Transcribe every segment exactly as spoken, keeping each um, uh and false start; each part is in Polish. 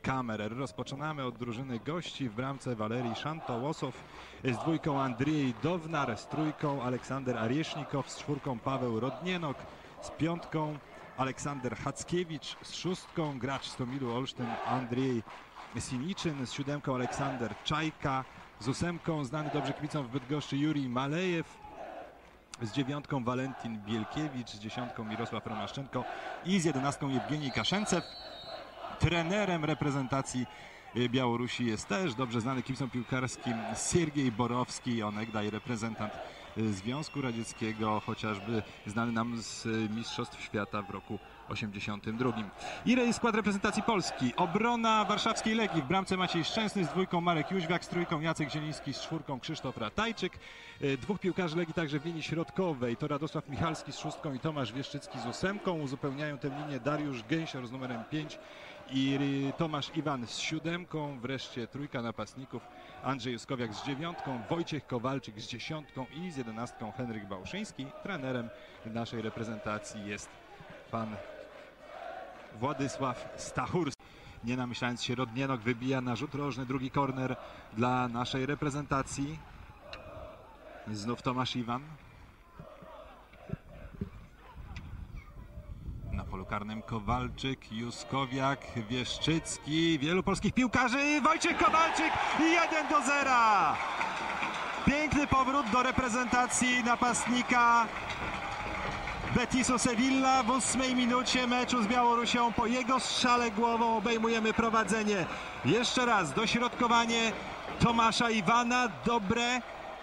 kamer. Rozpoczynamy od drużyny gości. W bramce Walerii Szantołosow, z dwójką Andrzej Downar, z trójką Aleksander Ariesznikow, z czwórką Paweł Rodnienok, z piątką Aleksander Hackiewicz, z szóstką gracz z Tomilu Olsztyn Andrzej Siniczyn, z siódemką Aleksander Czajka, z ósemką znany dobrze kibicom w Bydgoszczy Jurij Malejew, z dziewiątką Walentin Bielkiewicz, z dziesiątką Mirosław Romaszczenko i z jedenastką Jewgenij Kaszęcew. Trenerem reprezentacji Białorusi jest też dobrze znany kibicom piłkarskim Siergiej Borowski, onegdaj reprezentant Związku Radzieckiego, chociażby znany nam z Mistrzostw Świata w roku osiemdziesiątym drugim. I skład reprezentacji Polski. Obrona warszawskiej Legii. W bramce Maciej Szczęsny, z dwójką Marek Jóźwiak, z trójką Jacek Zieliński, z czwórką Krzysztof Ratajczyk. Dwóch piłkarzy Legii także w linii środkowej. To Radosław Michalski z szóstką i Tomasz Wieszczycki z ósemką. Uzupełniają tę linię Dariusz Gęsior z numerem pięć i Tomasz Iwan z siódemką. Wreszcie trójka napastników: Andrzej Juskowiak z dziewiątką, Wojciech Kowalczyk z dziesiątką i z jedenastką Henryk Bałszyński. Trenerem naszej reprezentacji jest pan Władysław Stachurski. Nie namyślając się, Rodnienok wybija na rzut rożny, drugi korner dla naszej reprezentacji. Znów Tomasz Iwan. Na polu karnym Kowalczyk, Juskowiak, Wieszczycki, wielu polskich piłkarzy. Wojciech Kowalczyk, jeden do zera. Piękny powrót do reprezentacji napastnika Betisu Sevilla w ósmej minucie meczu z Białorusią. Po jego strzale głową obejmujemy prowadzenie. Jeszcze raz dośrodkowanie Tomasza Iwana, dobre.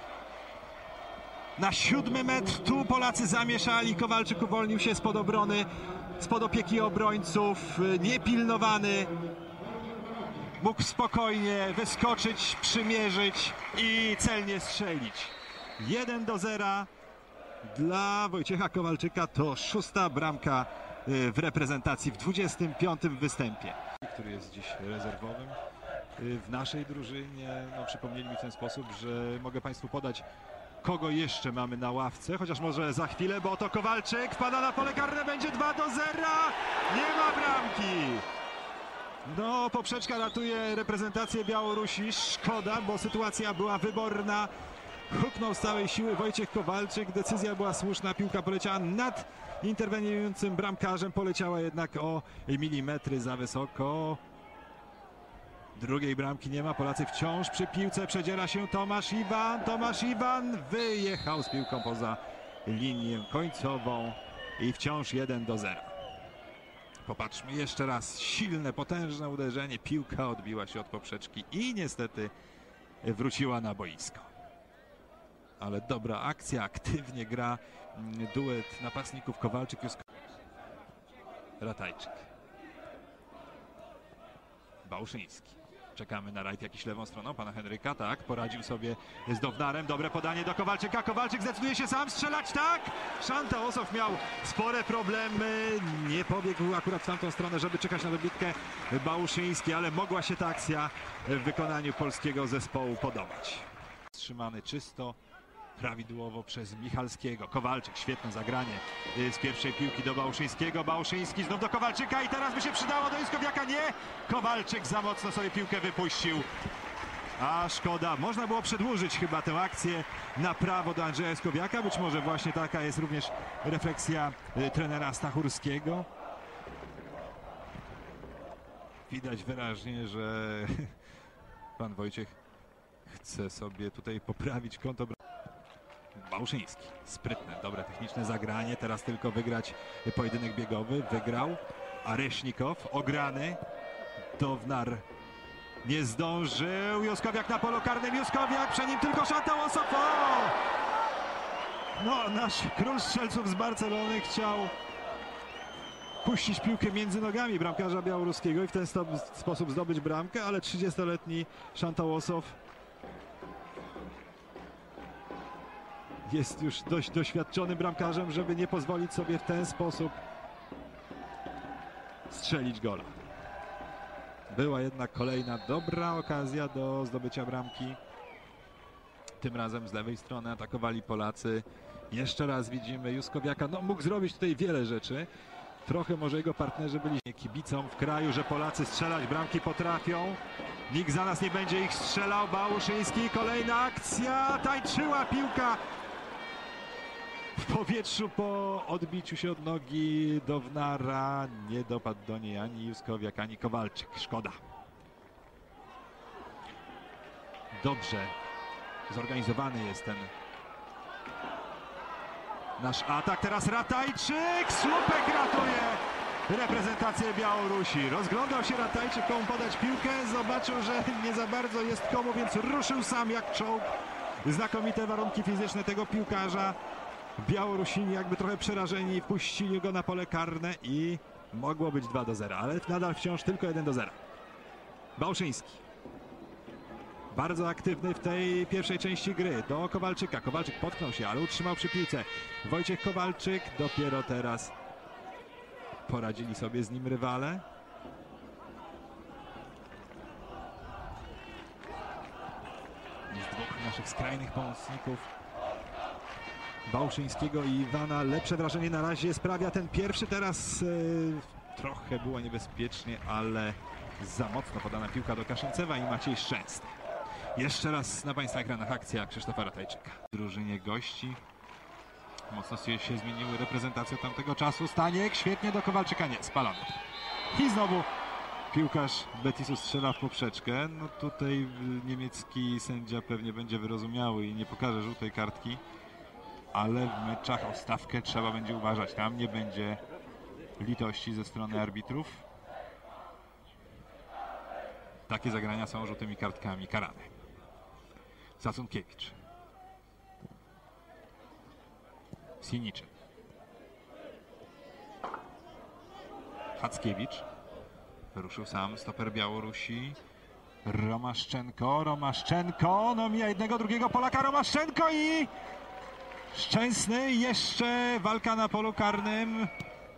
Na siódmy metr, tu Polacy zamieszali, Kowalczyk uwolnił się spod obrony, spod opieki obrońców, niepilnowany. Mógł spokojnie wyskoczyć, przymierzyć i celnie strzelić. jeden do zera dla Wojciecha Kowalczyka. To szósta bramka w reprezentacji w dwudziestym piątym występie. Który jest dziś rezerwowym w naszej drużynie. No, przypomnieli mi w ten sposób, że mogę Państwu podać, kogo jeszcze mamy na ławce, chociaż może za chwilę, bo oto Kowalczyk wpada na pole karne, będzie dwa do zera, nie ma bramki. No, poprzeczka ratuje reprezentację Białorusi, szkoda, bo sytuacja była wyborna. Huknął z całej siły Wojciech Kowalczyk, decyzja była słuszna, piłka poleciała nad interweniującym bramkarzem, poleciała jednak o milimetry za wysoko. Drugiej bramki nie ma, Polacy wciąż przy piłce, przedziera się Tomasz Iwan, Tomasz Iwan wyjechał z piłką poza linię końcową i wciąż jeden do zera. Popatrzmy jeszcze raz, silne, potężne uderzenie, piłka odbiła się od poprzeczki i niestety wróciła na boisko. Ale dobra akcja, aktywnie gra duet napastników Kowalczyk i Ratajczyk. Bałszyński. Czekamy na rajd jakiś lewą stroną pana Henryka, tak, poradził sobie z Downarem, dobre podanie do Kowalczyka, Kowalczyk zdecyduje się sam strzelać, tak! Szantołosow miał spore problemy, nie pobiegł akurat w tamtą stronę, żeby czekać na dobitkę Bałszyński, ale mogła się ta akcja w wykonaniu polskiego zespołu podobać. Wstrzymany czysto, prawidłowo przez Michalskiego. Kowalczyk, świetne zagranie z pierwszej piłki do Bałszyńskiego. Bałszyński znów do Kowalczyka i teraz by się przydało do Juskowiaka. Nie! Kowalczyk za mocno sobie piłkę wypuścił. A szkoda, można było przedłużyć chyba tę akcję na prawo do Andrzeja Juskowiaka. Być może właśnie taka jest również refleksja trenera Stachurskiego. Widać wyraźnie, że pan Wojciech chce sobie tutaj poprawić konto. Bałszyński, sprytne, dobre techniczne zagranie, teraz tylko wygrać pojedynek biegowy, wygrał Aresznikow, ograny, Downar nie zdążył, Juskowiak na polu karnym, Juskowiak, przy nim tylko Szantołosow. No, nasz król strzelców z Barcelony chciał puścić piłkę między nogami bramkarza białoruskiego i w ten sposób zdobyć bramkę, ale trzydziestoletni Szantołosow jest już dość doświadczonym bramkarzem, żeby nie pozwolić sobie w ten sposób strzelić gola. Była jednak kolejna dobra okazja do zdobycia bramki. Tym razem z lewej strony atakowali Polacy. Jeszcze raz widzimy Juskowiaka. No, mógł zrobić tutaj wiele rzeczy. Trochę może jego partnerzy byli kibicom w kraju, że Polacy strzelać bramki potrafią. Nikt za nas nie będzie ich strzelał. Bałuszyński, kolejna akcja. Tańczyła piłka w powietrzu po odbiciu się od nogi Downara. Nie dopadł do niej ani Juskowiak, ani Kowalczyk. Szkoda. Dobrze zorganizowany jest ten nasz atak. Teraz Ratajczyk. Słupek ratuje reprezentację Białorusi. Rozglądał się Ratajczyk, komu podać piłkę. Zobaczył, że nie za bardzo jest komu, więc ruszył sam jak czołg. Znakomite warunki fizyczne tego piłkarza. Białorusini jakby trochę przerażeni wpuścili go na pole karne i mogło być dwa do zera, ale nadal wciąż tylko jeden do zera. Bałuszyński. Bardzo aktywny w tej pierwszej części gry. Do Kowalczyka. Kowalczyk potknął się, ale utrzymał przy piłce. Wojciech Kowalczyk. Dopiero teraz poradzili sobie z nim rywale. Z dwóch naszych skrajnych pomocników, Bałuszyńskiego i Iwana, lepsze wrażenie na razie sprawia ten pierwszy. Teraz yy, trochę było niebezpiecznie, ale za mocno podana piłka do Kaszyncewa i Maciej Szczęsny. Jeszcze raz na Państwa ekranach akcja Krzysztofa Ratajczyka. W drużynie gości mocno się zmieniły reprezentacje tamtego czasu. Staniek świetnie do Kowalczyka, nie, spalony. I znowu piłkarz Betisu strzela w poprzeczkę. No tutaj niemiecki sędzia pewnie będzie wyrozumiały i nie pokaże żółtej kartki, ale w meczach o stawkę trzeba będzie uważać. Tam nie będzie litości ze strony arbitrów. Takie zagrania są żółtymi kartkami karane. Sacunkiewicz. Sieniczyn. Hackiewicz. Wyruszył sam stoper Białorusi. Romaszczenko, Romaszczenko. No mija jednego, drugiego Polaka. Romaszczenko i Szczęsny. Jeszcze walka na polu karnym.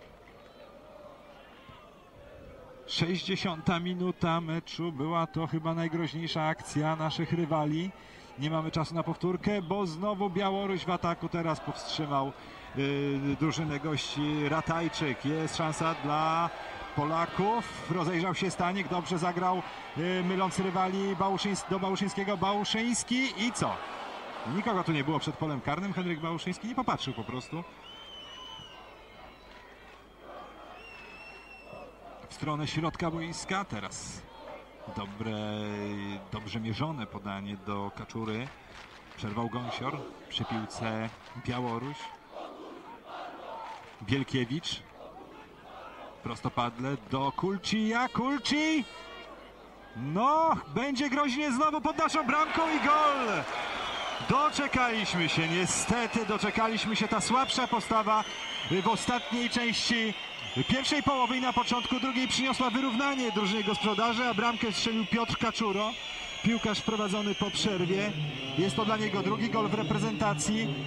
sześćdziesiąta minuta meczu. Była to chyba najgroźniejsza akcja naszych rywali. Nie mamy czasu na powtórkę, bo znowu Białoruś w ataku teraz powstrzymał yy, drużynę gości Ratajczyk. Jest szansa dla Polaków. Rozejrzał się Staniek, dobrze zagrał, yy, myląc rywali Bałuszyńs do Bałuszyńskiego. Bałuszyński i co? Nikogo tu nie było przed polem karnym. Henryk Bałuszyński nie popatrzył po prostu w stronę środka boiska. Teraz dobre, dobrze mierzone podanie do Kaczury. Przerwał Gąsior przy piłce Białoruś. Bielkiewicz. Prostopadle do Kulcija. Kulci! No, będzie groźnie znowu pod naszą bramką i gol! Doczekaliśmy się, niestety doczekaliśmy się. Ta słabsza postawa w ostatniej części pierwszej połowy i na początku drugiej przyniosła wyrównanie drużynie gospodarzy, a bramkę strzelił Piotr Kaczuro, piłkarz wprowadzony po przerwie. Jest to dla niego drugi gol w reprezentacji.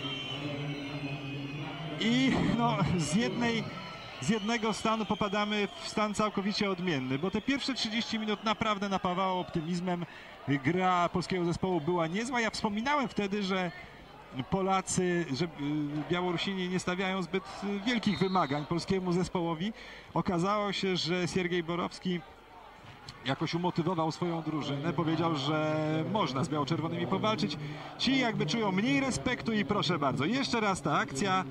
I no, z, jednej, z jednego stanu popadamy w stan całkowicie odmienny, bo te pierwsze trzydzieści minut naprawdę napawało optymizmem. Gra polskiego zespołu była niezła. Ja wspominałem wtedy, że Polacy, że Białorusini nie stawiają zbyt wielkich wymagań polskiemu zespołowi. Okazało się, że Siergiej Borowski jakoś umotywował swoją drużynę. Powiedział, że można z biało-czerwonymi powalczyć. Ci jakby czują mniej respektu i proszę bardzo. Jeszcze raz ta akcja.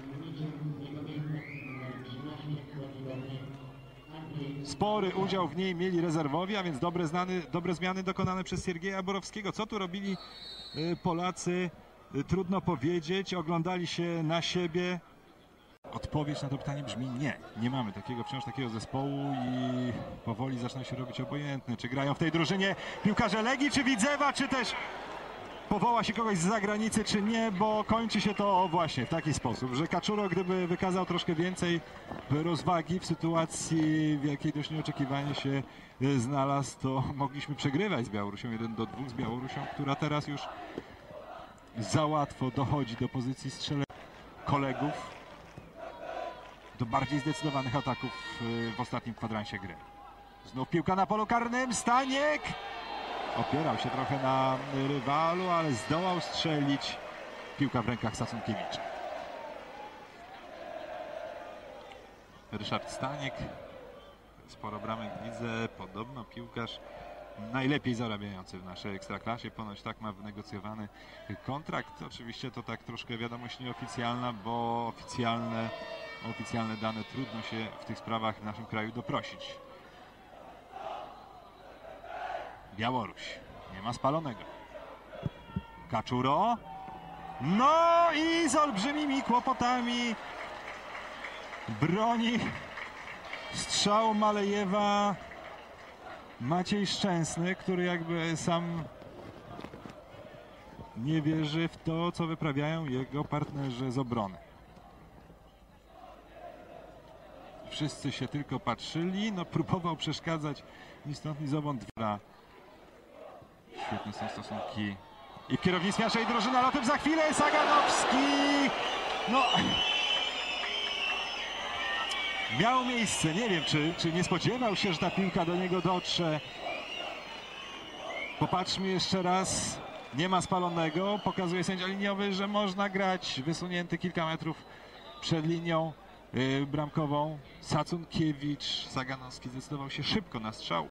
Spory udział w niej mieli rezerwowi, a więc dobre, znany, dobre zmiany dokonane przez Siergieja Borowskiego. Co tu robili Polacy? Trudno powiedzieć. Oglądali się na siebie. Odpowiedź na to pytanie brzmi nie. Nie mamy takiego, wciąż takiego zespołu i powoli zaczyna się robić obojętne. Czy grają w tej drużynie piłkarze Legii, czy Widzewa, czy też powoła się kogoś z zagranicy, czy nie, bo kończy się to właśnie w taki sposób, że Kaczuro, gdyby wykazał troszkę więcej rozwagi w sytuacji, w jakiej dość nieoczekiwanie się znalazł, to mogliśmy przegrywać z Białorusią jeden do dwóch, z Białorusią, która teraz już za łatwo dochodzi do pozycji strzelania kolegów, do bardziej zdecydowanych ataków w ostatnim kwadransie gry. Znów piłka na polu karnym, Staniek opierał się trochę na rywalu, ale zdołał strzelić. Piłka w rękach Sacunkiewicza. Ryszard Staniek. Sporo bramek w lidze. Podobno piłkarz najlepiej zarabiający w naszej ekstraklasie. Ponoć tak ma wynegocjowany kontrakt. Oczywiście to tak troszkę wiadomość nieoficjalna, bo oficjalne, oficjalne dane trudno się w tych sprawach w naszym kraju doprosić. Białoruś. Nie ma spalonego. Kaczuro. No i z olbrzymimi kłopotami broni strzał Malejewa Maciej Szczęsny, który jakby sam nie wierzy w to, co wyprawiają jego partnerzy z obrony. Wszyscy się tylko patrzyli, no próbował przeszkadzać ni stąd, ni zowąd. Świetne są stosunki i w kierownictwie naszej drużyny, ale o tym za chwilę. Saganowski, no miał miejsce, nie wiem, czy, czy nie spodziewał się, że ta piłka do niego dotrze. Popatrzmy jeszcze raz, nie ma spalonego, pokazuje sędzia liniowy, że można grać wysunięty kilka metrów przed linią yy, bramkową. Sacunkiewicz, Saganowski zdecydował się szybko na strzał.